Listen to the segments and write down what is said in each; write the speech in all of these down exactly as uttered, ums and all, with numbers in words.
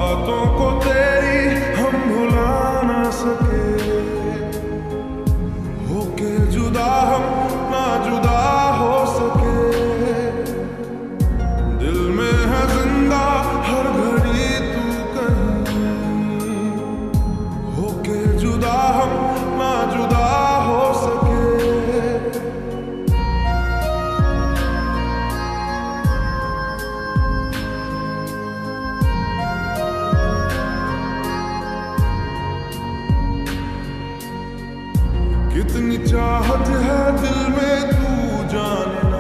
बातों को तेरी हम भुला ना सके, होके जुदा हम ना जुदा हो सके। दिल में है जिंदा हर घड़ी तू कहीं, होके जुदा हम ना जुदा हो सके। कितनी चाहत है दिल में तू जाने ना,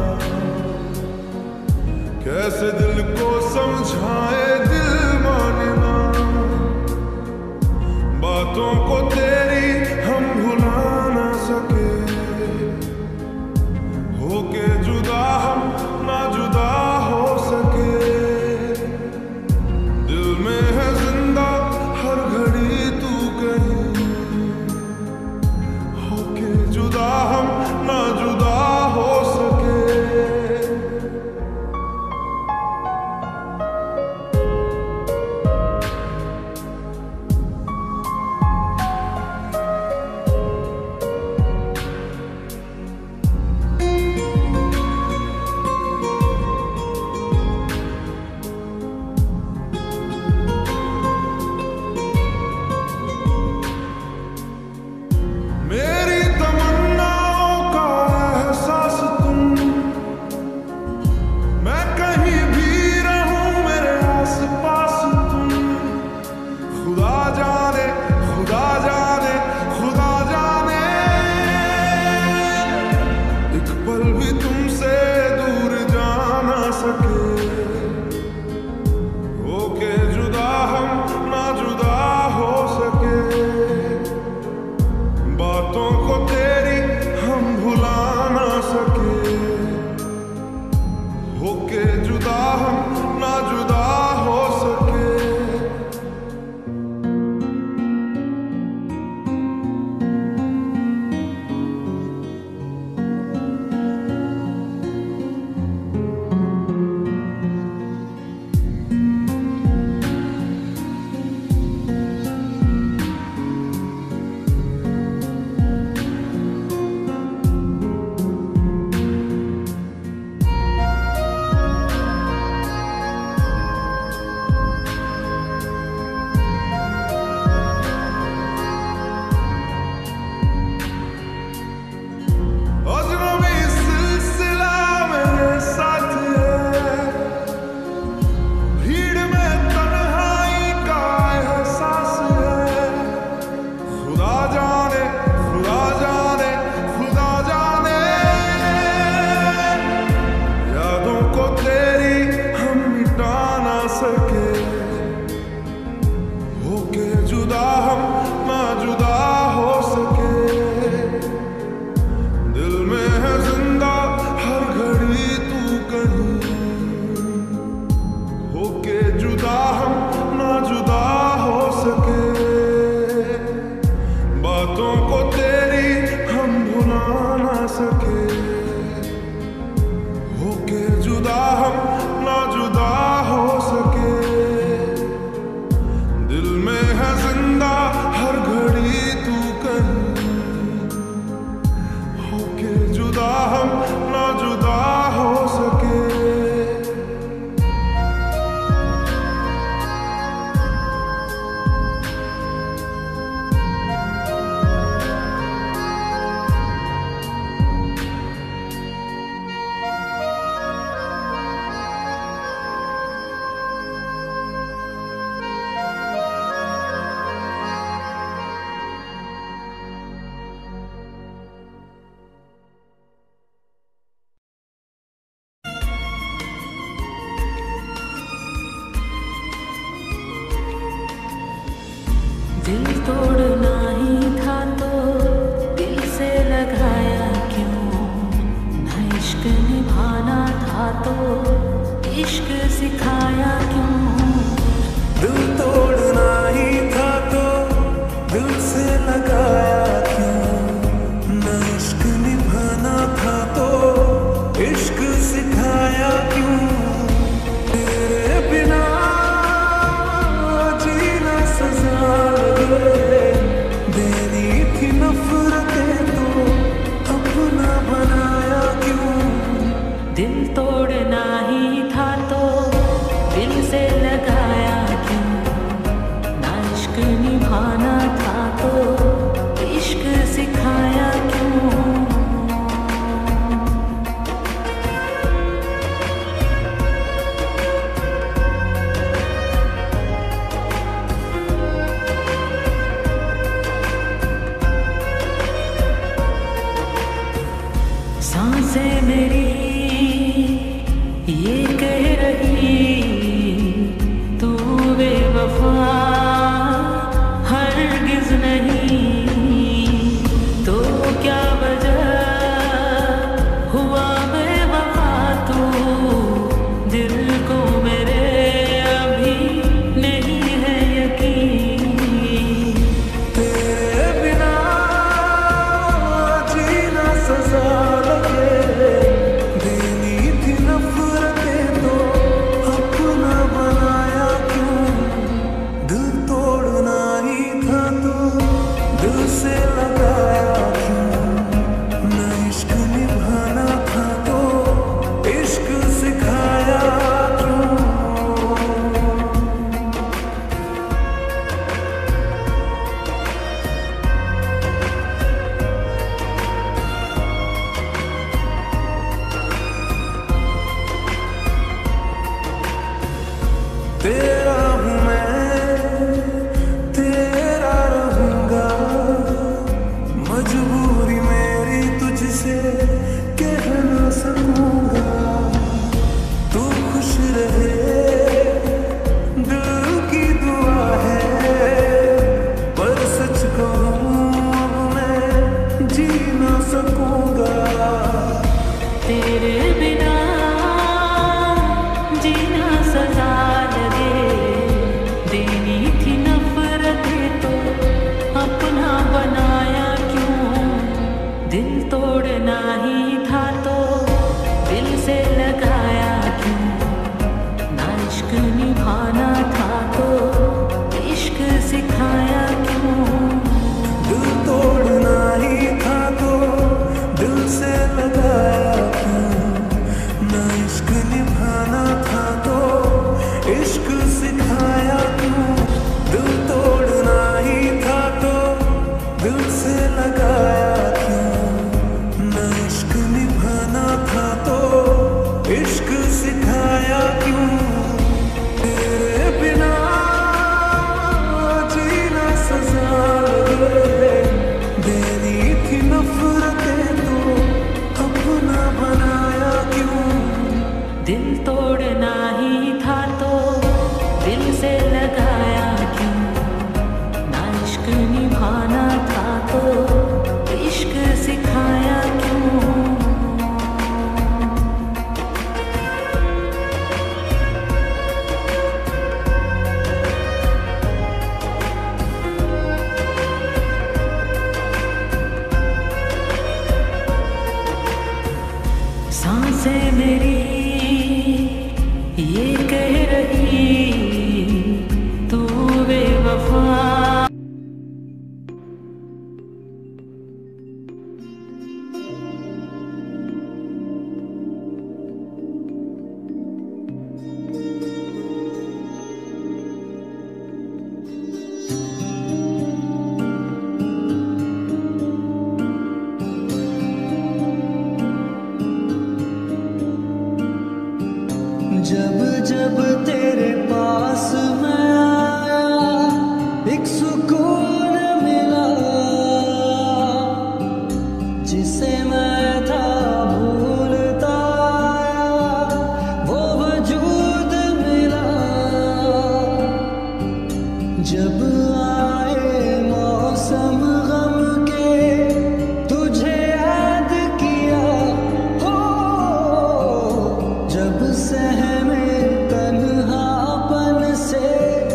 कैसे दिल को समझाए दिल माने ना। बातों को तेरी हम भुला ना सके, होके जुदा हम ना जुदा हो सके। दिल में है जिंदा हर घड़ी तू कहीं, जुदा हम ना जुदा हो सके। मेरी तमन्नाओं का एहसास तुम, मैं कहीं भी रहूं मेरे आस पास तुम। खुदा जाने खुदा जाने खुदा जाने, एक पल भी तुमसे दूर जा ना सके, होके जुदा हम ना जुदा हो सके। बातों को तेरी हम भुला ना सके, होके जुदा हम ना जुदा हो सके। होके जुदा हम ना जुदा हो सके, दिल में है जिंदा हर घड़ी तू कहीं, होके जुदा हम ना जुदा हो सके। बातों को तेरी हम भुला ना सके, होके जुदा हम ना जुदा हो सके। दिल में है जिंदा हर घड़ी तू कहीं, होके जुदा हम ना जुदा हो सके। दिल तोड़ना ही था तो दिल से लगाया क्यों, ना इश्क निभाना था तो इश्क सिखाया क्यों। दिल तोड़ना ही था तो दिल से लगाया क्यों, ना इश्क निभाना था तो इश्क सिखाया क्यों। तेरे बिना कह रही तू बेवफा हरगिज नहीं, तो क्या वजह हुआ बेवफा तू दिल को मेरे अभी नहीं है यकीन। तेरे बिना जीना सजा लगे, देनी थी नफरतें तो अपना बनाया क्यों, दिल तोड़ना ही था तो दिल से लगाया क्यों, न इश्क निभाना था तो इश्क सिखाया क्यों। तेरा हूँ मैं, तेरा रहूंगा, मजबूरी मेरी तुझसे कह ना सकूंगा। तू खुश रहे दिल की दुआ है, पर सच कहूँ अब मैं जी ना सकूंगा। तेरे बिना जीना सजा लगे, देनी थी नफरतें तो अपना बनाया क्यों, दिल तोड़ना ही था तो दिल से लगाया क्यों, ना इश्क निभाना था तो इश्क सिखाया क्यों। दिल तोड़ना ही था तो दिल से लगाया क्यों, न इश्क निभाना था तो इश्क सिखाया क्यों। दिल तोड़ना ही था तो दिल से लगाया क्यों, न इश्क निभाना था तो इश्क सिखाया क्यों। तेरे बिना जीना सजा लगे, देनी थी नफरतें तो अपना बनाया क्यों। दिल तोड़ना ही था तो दिल से लगाया क्यों, ना इश्क निभाना था तो इश्क सिखाया क्यों। सांसें मेरी ये कह रही तू बेवफा। जब जब तेरे पास मैं आया, एक सुकून मिला, जिसे मैं था भूलता आया, वो वजूद मिला। जब आए मौसम गम के, तुझे याद किया हो, जब सहमे तन्हापन से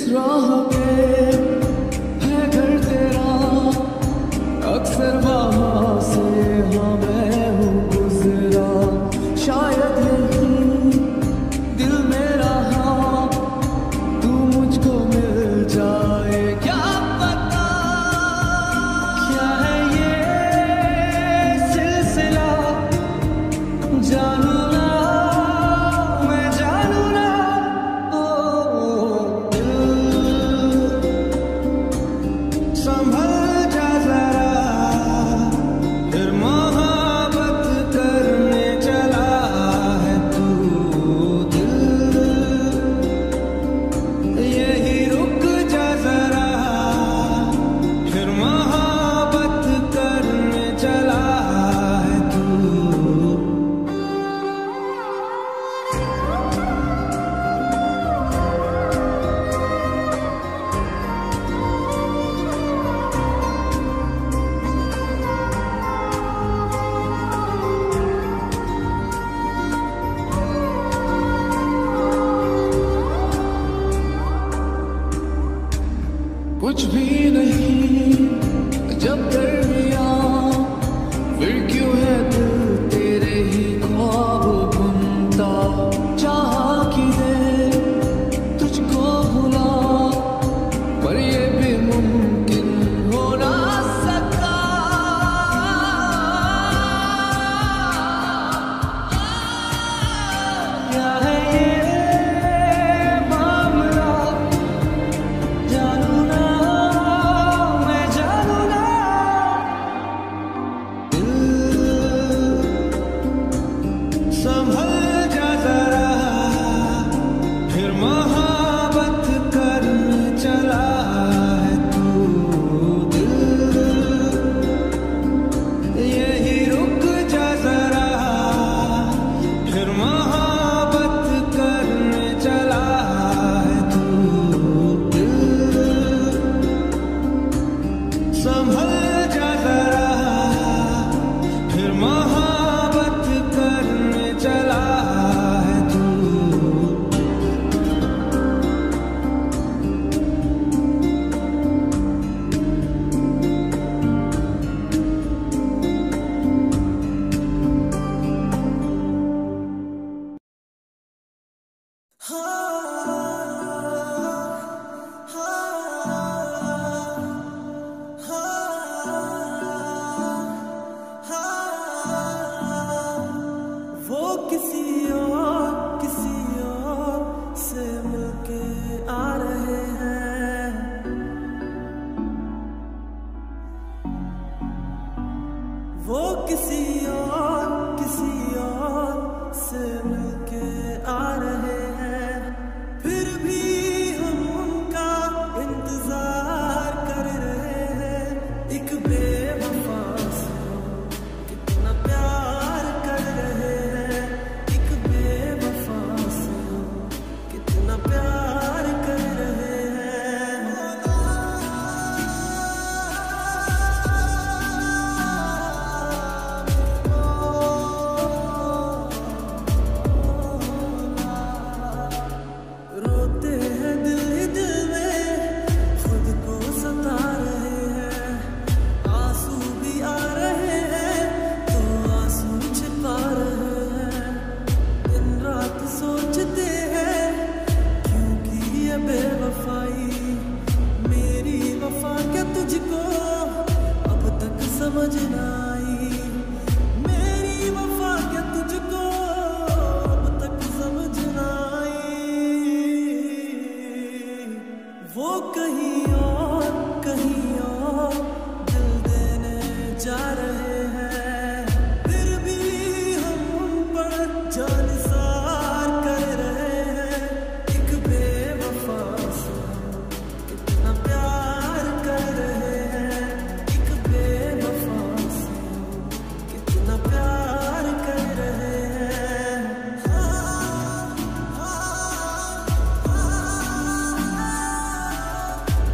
राह पे है घर तेरा, अक्सर वहाँ से हाँ मैं हूँ गुजरा। शायद यही दिल मेरा हाँ तू मुझको मिल जाए, क्या पता क्या है ये सिलसिला। जानू ना मैं जानू ना, ओ दिल संभल जा जरा, फिर मोहब्बत करने चला है तू। दिल यही रुक जा जरा, फिर मोहब्बत करने चला है तू। कुछ भी नहीं जब दरमियां, फिर क्यों है दिल तेरे ही ख्वाब बुनता। चाह कि दे तुझको भुला, पर ये भी मुमकिन हो ना सका। क्या है ये मामला, जानू ना मैं जानू ना। दिल संभल जा जरा, फिर मोहब्बत करने चला है तू। दिल यही रुक जा जरा, फिर मोहब्बत करने चला है तू। दिल संभल जा जरा, फिर मोहब्बत करने चला है तू। वो किसी और किसी और से मिलके आ रहे हैं, वो किसी और किसी और से मिलके आ रहे हैं। फिर भी हम उनका इंतजार कर रहे हैं। एक बेवफा से हम कितना प्यार कर रहे हैं, एक बेवफा से हम कितना प्यार कर रहे हैं। रोते हैं दिल ही दिल में, खुद को सता रहे हैं। आंसू भी आ रहे हैं तो आंसू छिपा रहे हैं। दिन रात सोचते हैं क्योंकि ये बेवफाई, मेरी वफा क्या तुझको अब तक समझ ना आई। मेरी वफा क्या तुझको अब तक समझ ना आई। वो कहीं और कहीं और दिल देने जा रहे हैं। फिर भी हम उन पर जानिसार कर रहे हैं। एक बेवफा से हम कितना प्यार कर रहे हैं, एक बेवफा से हम कितना प्यार कर रहे हैं। हाँ, हाँ, हाँ,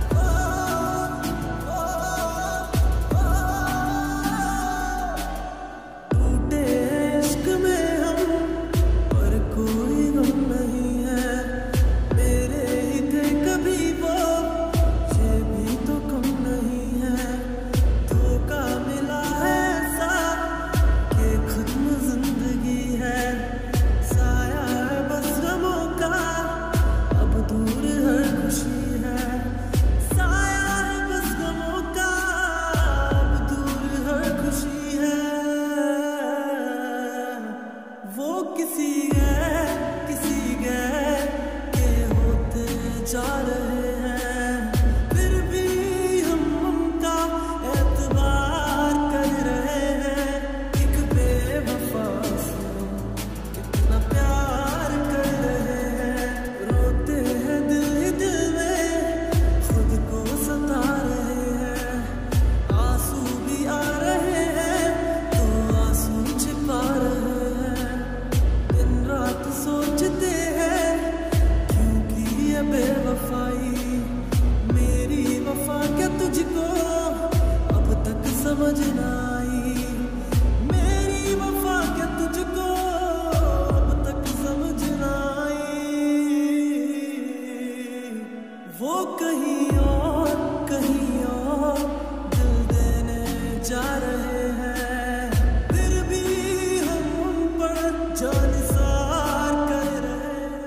कहीं और कहीं और दिल देने जा रहे हैं, फिर भी हम पर जान सार कर रहे हैं।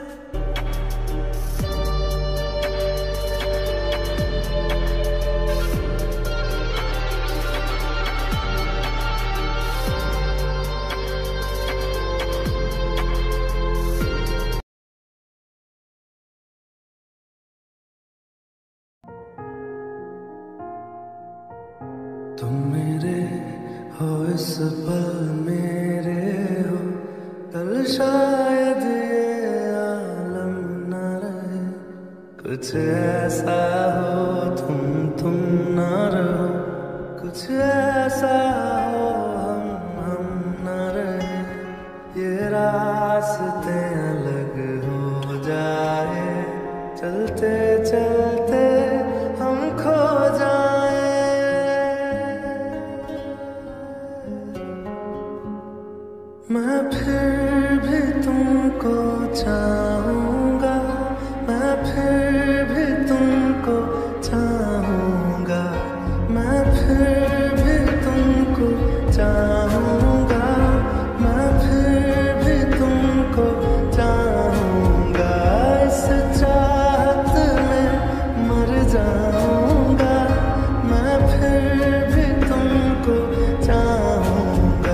तुम मेरे हो इस पल मेरे हो, कल शायद ये आलम न रहे। कुछ ऐसा हो तुम तुम न रहो, कुछ ऐसा हो हम हम न रहे। ये रास्ते अलग हो जाए, चलते चलते हम खो जाए। मैं फिर भी तुमको चाहूँगा, मैं फिर भी तुमको चाहूँगा, मैं फिर भी तुमको चाहूँगा, मैं फिर भी तुमको चाहूँगा। इस चाहत में मर जाऊँगा, मैं फिर भी तुमको चाहूँगा।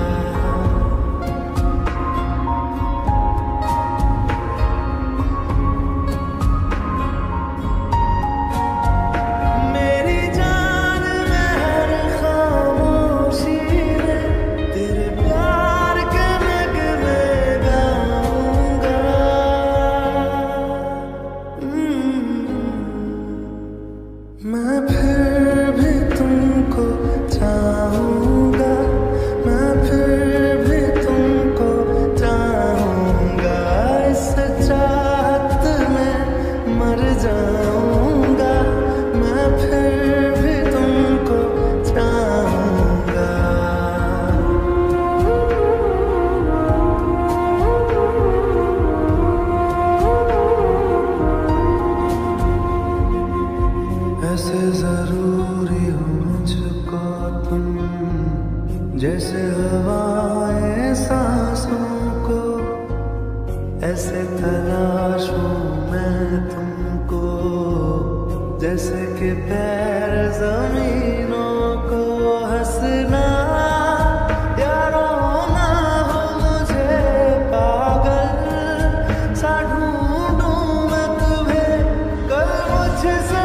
मैं फिर भी तुमको चाहूँगा, मैं फिर भी तुमको चाहूँगा। इस चाहत में मर जाऊँगा, मैं फिर भी तुमको चाहूँगा। ऐसे जरूरी हो मुझको तुम, जैसे हवाएं सांसों को। ऐसे तलाशूं मैं तुमको, जैसे कि पैर जमीनों को। हंसना या रोना हो मुझे पागल सा ढूंढूं मैं तुम्हें, कल मुझसे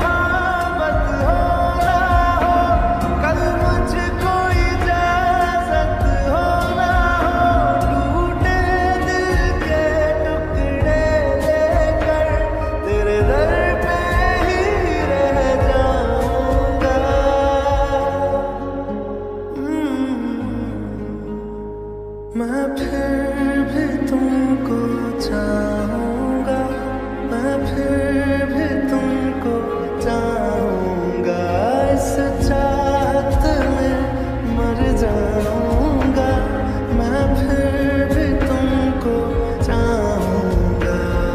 मैं फिर भी तुमको चाहूँगा, मैं फिर भी तुमको चाहूँगा। इस चाहत में मर जाऊँगा, मैं फिर भी तुमको चाहूँगा।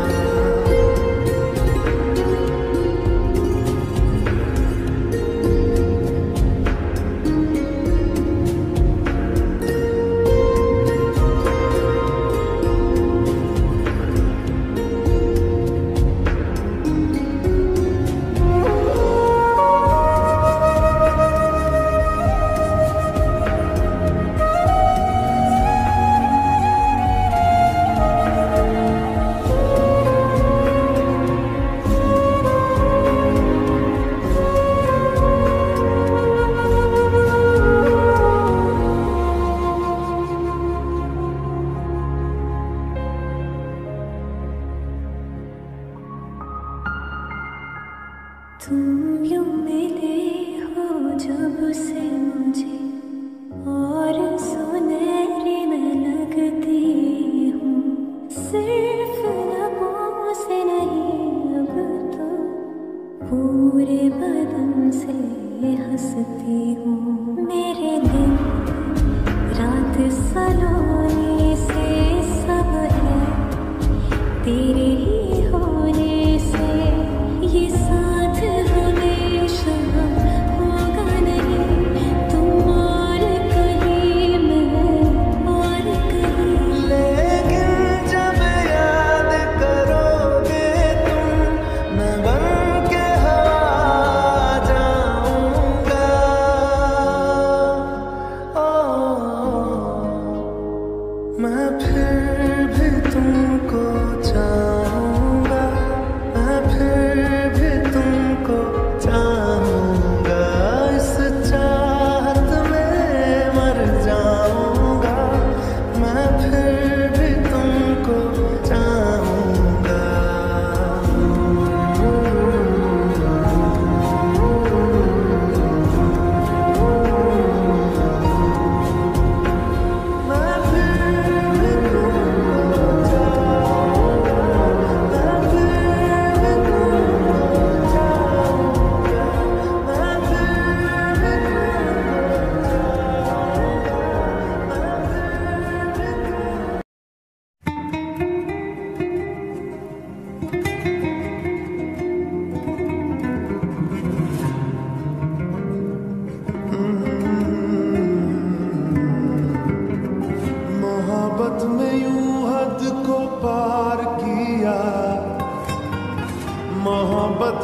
तुम यूं मिले हो जब से मुझे, और सुनहरी मैं लगती हूँ। सिर्फ लबों से नहीं अब तो पूरे बदन से हंसती हूँ। मेरे दिन रात सलोने से सब है तेरे ही होने से। ये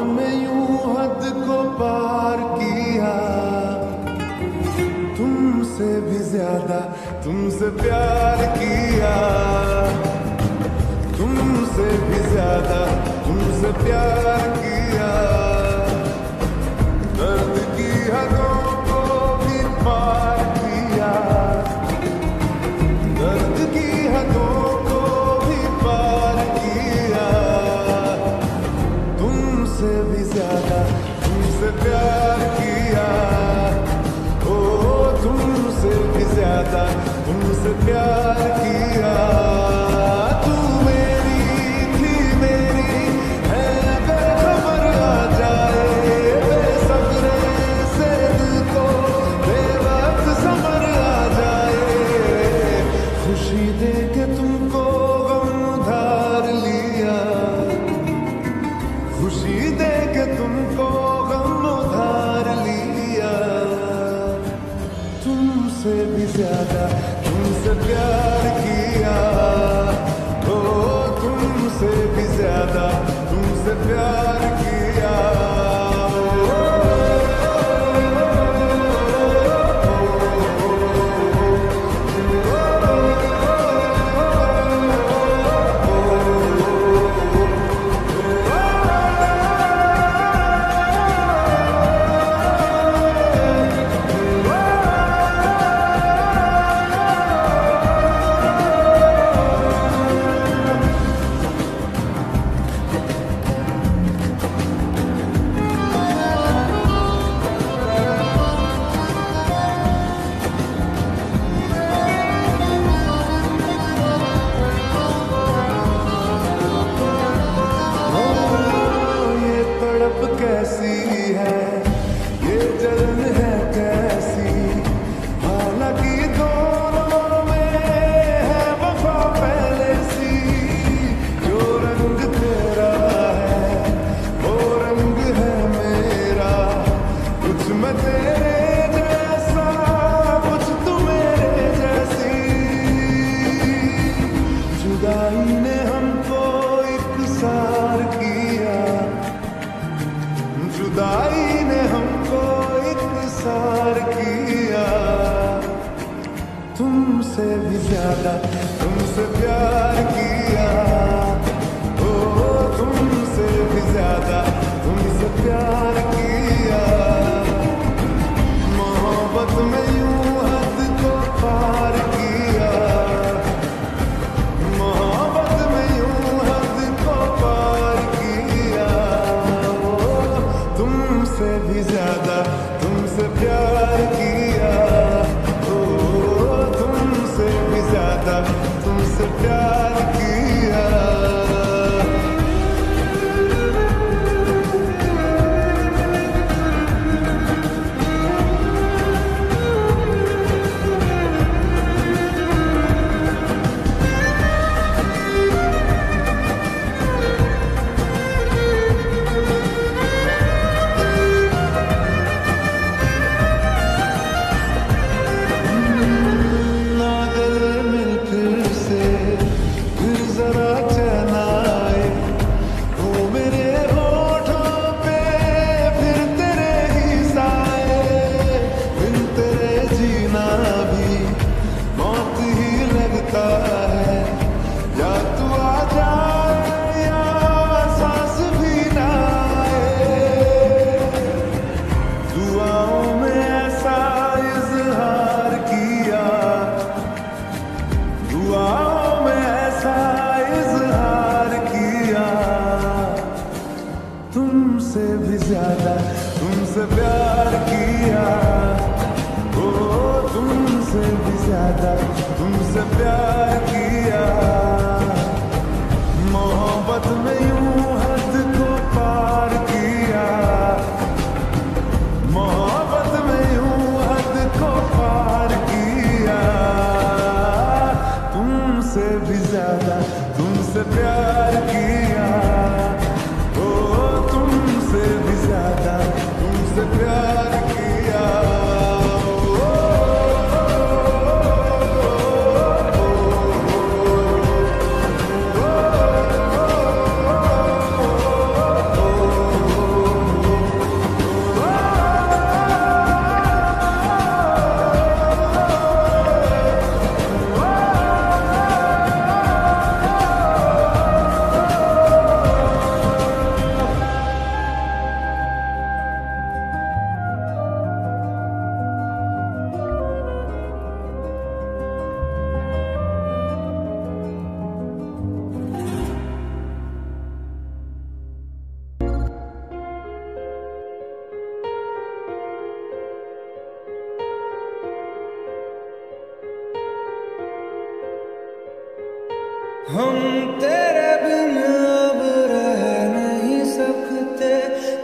में यूं हद को पार किया, तुमसे भी ज्यादा तुमसे प्यार किया, तुमसे भी ज्यादा तुमसे प्यार किया। दर्द की हदों को भी पार किया, दर्द की हदों को भी पार किया। तुमसे भी ज्यादा तुमसे प्यार किया, ओ तुमसे भी ज्यादा तुमसे प्यार किया। तू मेरी थी मेरी है अगर खबर आ जाए, बेसब्रे से दिल को बेवक्त समर आ जाए। खुशी दे के तुमको गम उधार लिया, खुशी दे के तुमको गम उधार लिया। तुमसे भी ज्यादा तुमसे प्यार किया, ओ तुमसे भी ज्यादा तुमसे प्यार किया। कैसी है ये जलन है कैसी, हालांकि दोनों में है वफा पहले सी। जो रंग तेरा है वो रंग है मेरा, कुछ मैं तेरे जैसा कुछ तू मेरे जैसी। जुदाई ने हमको इकसार किया, जुदाई ने हमको इकसार किया। तुमसे भी ज्यादा तुमसे प्यार किया, ओ तुमसे भी ज्यादा तुमसे प्यार किया। मोहब्बत में यूं हद को पार किया, मोहब्बत में यूं हद को पार किया। तुमसे भी ज्यादा तुमसे प्यार किया, ओ तुमसे भी ज्यादा तुमसे प्यार किया। तुमसे भी ज्यादा तुमसे प्यार किया, ओ तुमसे भी ज्यादा तुमसे प्यार किया। मोहब्बत में यूं हद को पार किया, मोहब्बत में यूं हद को पार किया। तुमसे भी ज्यादा तुमसे प्यार किया, तुमसे भी ज्यादा तुमसे प्यार किया। ओ, ओ, ओ, ओ, ओ, ओ,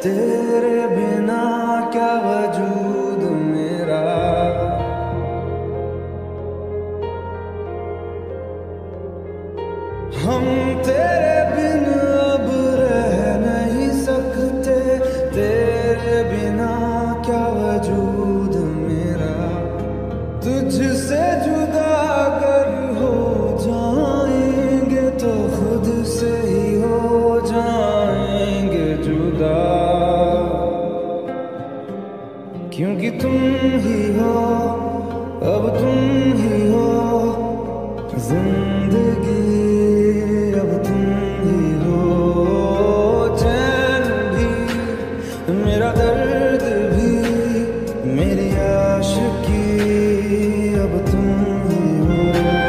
तेरे बिना क्या वजूद मेरा। हम तेरे बिन अब रह नहीं सकते, तेरे बिना क्या वजूद मेरा। तुझसे जुदा अगर हो जाएंगे तो खुद से ही हो जाएंगे जुदा, क्योंकि तुम ही हो, अब तुम ही हो जिंदगी, अब तुम ही हो चैन भी, मेरा दर्द भी, मेरी आशिकी, अब तुम ही हो।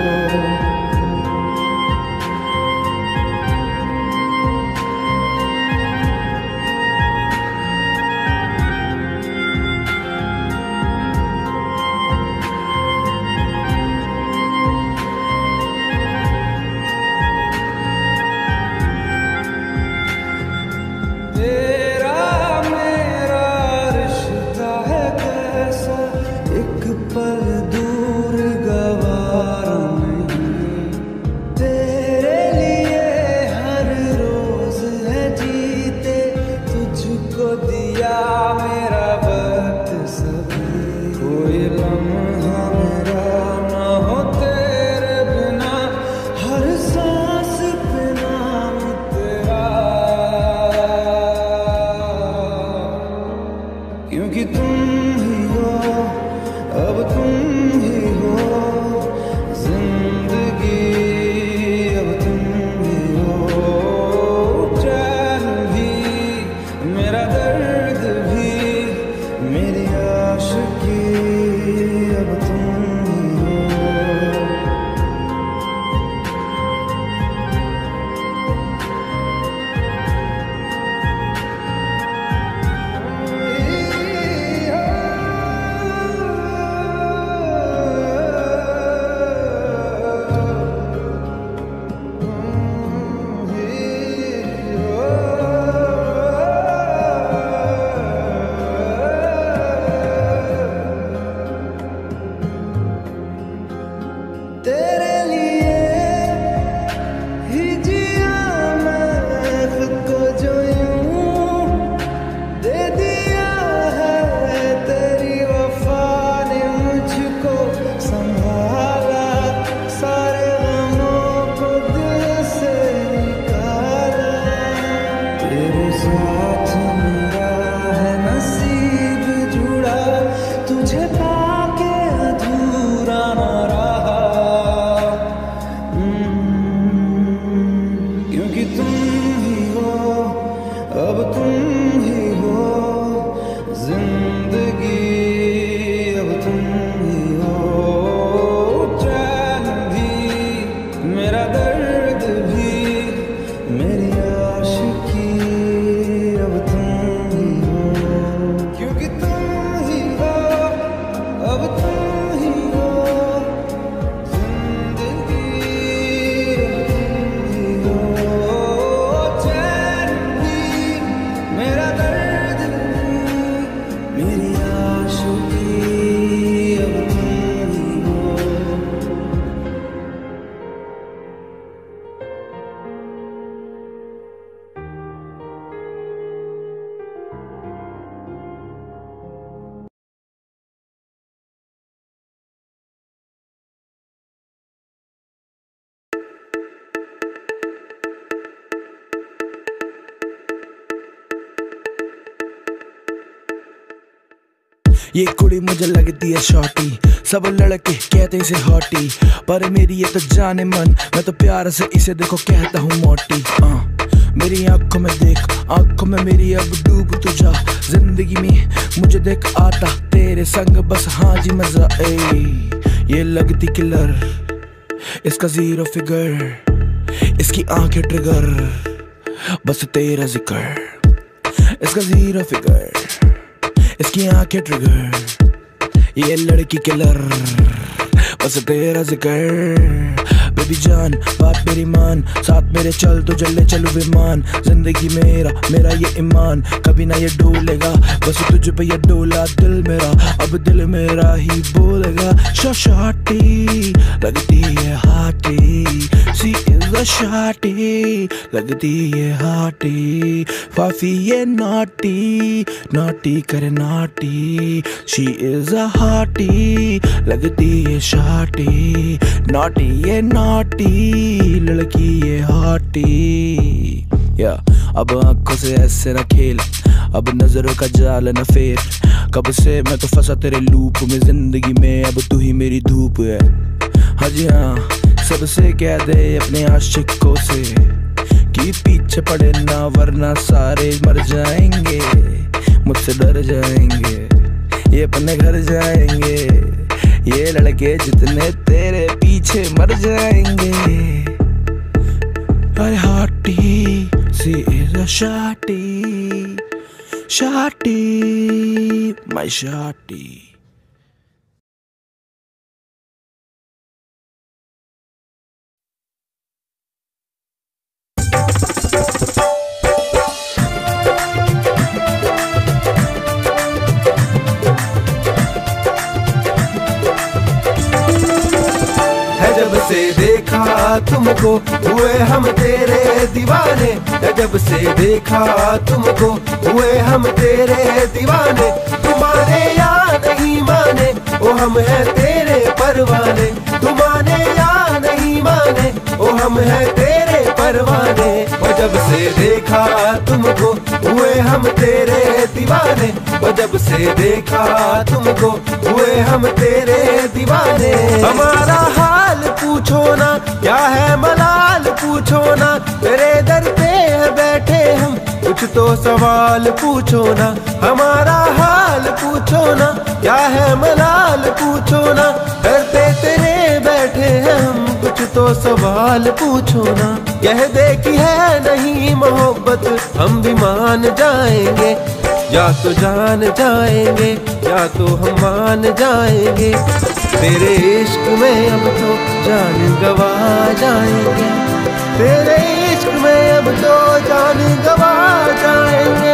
क्योंकि तुम ही हो, अब तुम ही हो जिंदगी, अब तुम ही हो चैन भी, मेरा दर्द भी, मेरी आशिकी, अब तुम ही हो। तेरे लिए ही जिया मैं खुद को जो यूं दे दिया है, तेरी वफा ने मुझको संभाला, सारे गमों को दिल से निकाला। तेरे साथ मेरा है नसीब जुड़ा, तुझे पाके अधूरा न रहा, क्योंकि तुम ही हो, अब तुम ही हो जिंदगी, अब तुम ही हो चैन भी, मेरा दर्द भी, मेरी आशिकी, अब तुम ही हो। क्योंकि तुम ही हो, अब तुम ही हो जिंदगी, मेरा दर्द भी, मेरी आशिकी, अब तुम ही हो। ये कुड़ी मुझे लगती है शॉर्टी, सब लड़के कहते इसे हॉटी, पर मेरी ये तो जाने मन, मैं तो प्यार से इसे देखो कहता हूँ मोटी। आ, मेरी आंखों में देख, आंखों में मेरी अब डूब तू जा, जिंदगी में मुझे देख आता तेरे संग बस हाँ जी मजा। ए ये लगती किलर, इसका जीरो फिगर, इसकी आंखें ट्रिगर, बस तेरा जिक्र, इसका जीरो फिगर, इसकी आंखें ट्रिगर, ये लड़की किलर, बस तेरा जिक्र, बेबी जान, बात मेरी मान, साथ मेरे चल तो जल्ले चलू विमान। जिंदगी मेरा मेरा ये ईमान कभी ना ये डोलेगा, बस तुझ पे ये डोला दिल मेरा, अब दिल मेरा ही बोलेगा। शॉटी लगती है हाटी, सी इज अ शॉटी लगती है हाटी। फाफी ये नॉटी नॉटी करे naughty, she is a hottie लगती है शॉटी। नॉटी ये नॉटी लड़की ये हाटी। या अब आंखों से ऐसे ना खेल, अब नजरों का जाल न फेर। कब से मैं तो फंसा तेरे लूप में, जिंदगी में अब तू ही मेरी धूप है। हाँ जी हाँ, सबसे कह दे अपने आशिकों से कि पीछे पड़े ना, वरना सारे मर जाएंगे, मुझसे डर जाएंगे, ये अपने घर जाएंगे। ये लड़के जितने तेरे पीछे मर जाएंगे। अरे hottie she is a shorty, shorty my shorty. जब से देखा तुमको हुए हम तेरे दीवाने, जब से देखा तुमको हुए हम तेरे दीवाने। तुम माने या नहीं माने ओ हम हैं तेरे परवाने, तुम माने या नहीं माने ओ हम हैं तेरे परवाने। और जब से देखा तुमको हुए हम तेरे दीवाने, और जब से देखा तुमको हुए हम तेरे दीवाने। हमारा हाल पूछो ना क्या है मलाल पूछो ना, तेरे दर पे है बैठे हम कुछ तो सवाल पूछो ना। हमारा हाल पूछो ना क्या है मलाल पूछो ना, दर पे तेरे बैठे हैं हम कुछ तो सवाल पूछो ना। कह दे कि है नहीं मोहब्बत हम भी मान जाएंगे, या तो जान जाएंगे या तो हम मान जाएंगे। तेरे इश्क में अब तो जान गवा जाएंगे, तेरे इश्क में अब तो जान गवा जाएंगे।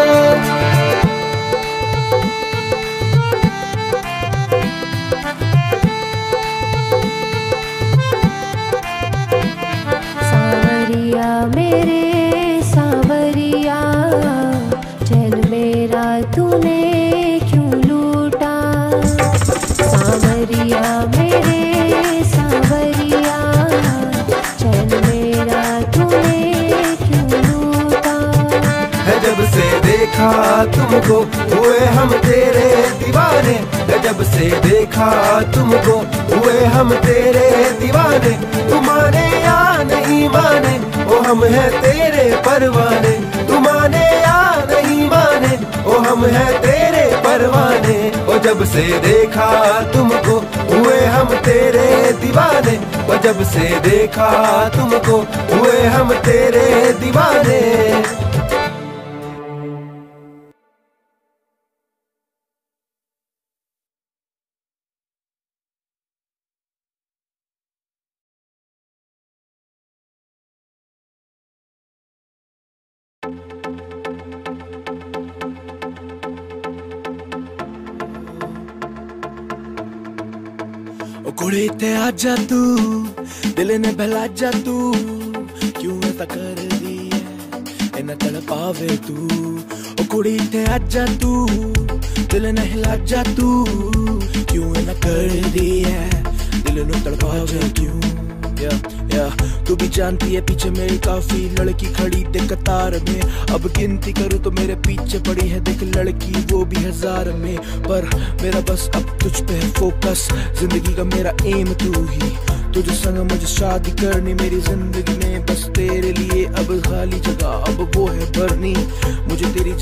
सावरिया मेरे सावरिया, चल मेरा तूने क्यों लूटा। सावरिया मेरे सावरिया, चल मेरा तूने क्यों लूटा। है जब से देखा तुमको हुए हम तेरे दीवाने, है जब से देखा तुमको हुए हम तेरे दीवाने। तुम माने या नहीं माने ओ हम हैं तेरे परवाने, तुम माने या नहीं माने ओ हम हैं तेरे परवाने। और जब से देखा तुमको हुए हम तेरे दीवाने, और जब से देखा तुमको हुए हम तेरे दीवाने। कुड़ी ते आजा तू, दिल ने बहला जा तू, क्यों ऐसा कर दी है इन्हें तड़पावे तू। ओ कुड़ी ते आजा तू, दिल ने हिला जा तू, क्यों इन्हें कर दी है दिल ने तड़पावे क्यों। या या तू भी जानती है पीछे मेरी काफी लड़की खड़ी देख कतार में, अब गिनती करूँ तो मेरे पीछे पड़ी है देख लड़की वो भी हजार में। पर मेरा बस अब तुझ पे है फोकस, जिंदगी का मेरा एम तू ही, तुझे संग मुझे शादी करनी मेरी जिंदगी में बस तेरे लिए। अब खाली जगह अब वो है भरनी, मुझे तेरी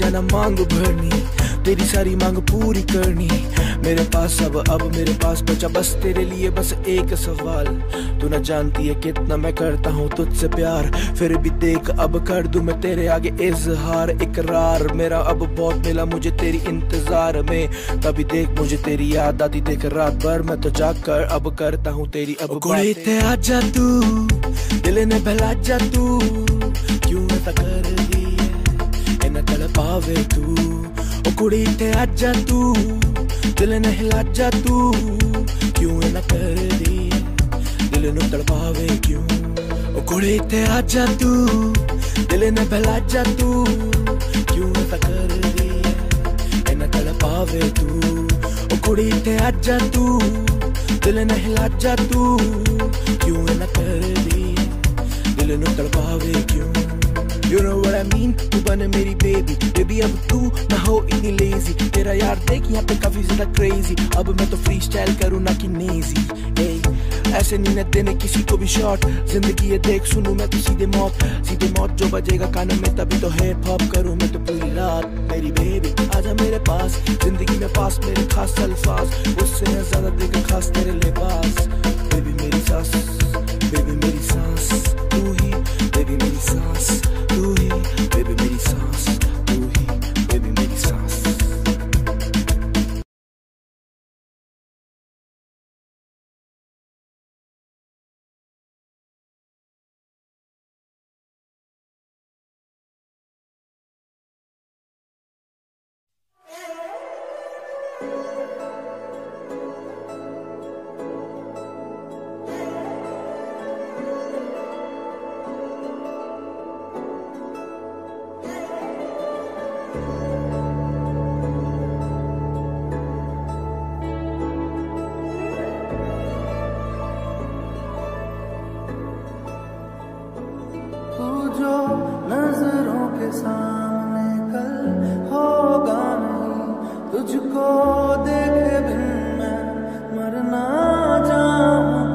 जाना मांग भरनी, तेरी सारी मांग पूरी करनी। मेरे पास अब अब मेरे पास बचा बस तेरे लिए बस एक सवाल। तू न जानती है कितना मैं करता हूँ तुझसे प्यार, फिर भी देख अब कर दूं मैं तेरे आगे इजहार। इकरार मेरा अब बहुत मिला मुझे तेरी इंतजार में, तभी देख मुझे तेरी याद आती देख रात भर मैं तो जाकर अब करता हूँ तेरी अब कुड़ी ते आजा तू, दिल ने बहला जा तू, क्यों ऐसा कर दी है न तड़पावे तू। ओ कुड़ी ते आजा तू, दिल ने हिला जा तू, क्यों ऐसा कर दी दिल ने तड़पावे क्यों। ओ कुड़ी ते आजा तू, दिल ने बहला जा तू, क्यों ऐसा कर दी है न तड़पावे तू। ओ कुड़ी ते आजा तू, दिल ने हिला जा तू, क्यों ऐसा कर दी दिल ने तड़पावे क्यों। You know what I mean? तू बने मेरी बेबी, बेबी अब तू ना हो इतनी लेजी। तेरा यार देख यहाँ पे काफी ज्यादा क्रेजी, अब मैं तो फ्री स्टाइल करूँ ना कि नेजी। hey, ऐसे नहीं न देने किसी को भी शॉट, जिंदगी ये देख सुनूं मैं तो सीधे मौत। सीधे मौत जो बजेगा कानों में तभी तो हिप हॉप करूँ मैं तो पूरी रात। मेरी बेबी आजा मेरे पास, जिंदगी में पास मेरे खास अल्फाज, उससे मैं ज्यादा देगा खास तेरे लिबास। बेबी मेरी सांस, बेबी मेरी सांस तू ही, बेबी मेरी सांस तू ही, बेबी मेरी सांस तू ही, बेबी मेरी सांस। जो नजरों के सामने कल होगा नहीं, तुझको देखे बिन मैं मर ना जाऊं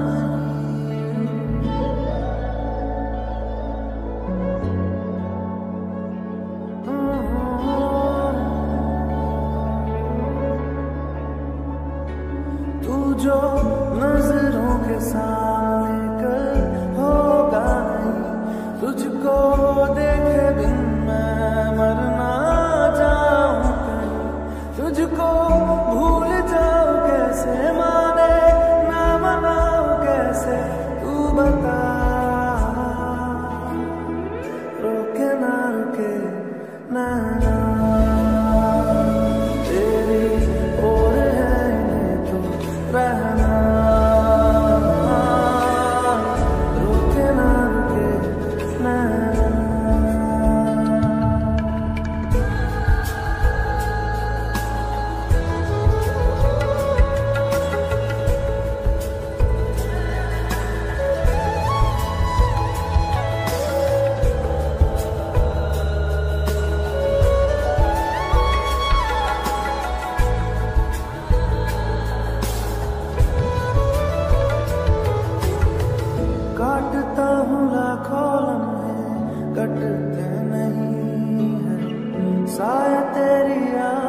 कहीं। तू जो नजरों के सामने कल होगा नहीं, तुझको देखे बिन मैं मर ना जाऊं कहीं। तुझको भूल जाऊं कैसे, माने ना मनाऊं कैसे, तू बता। रोके ना रुके नैना तेरी ओर है इन्हें तो रहना। रोके ना रुके नैना। काटता हूँ लाखों लम्हे, कटते नहीं है साया तेरी याद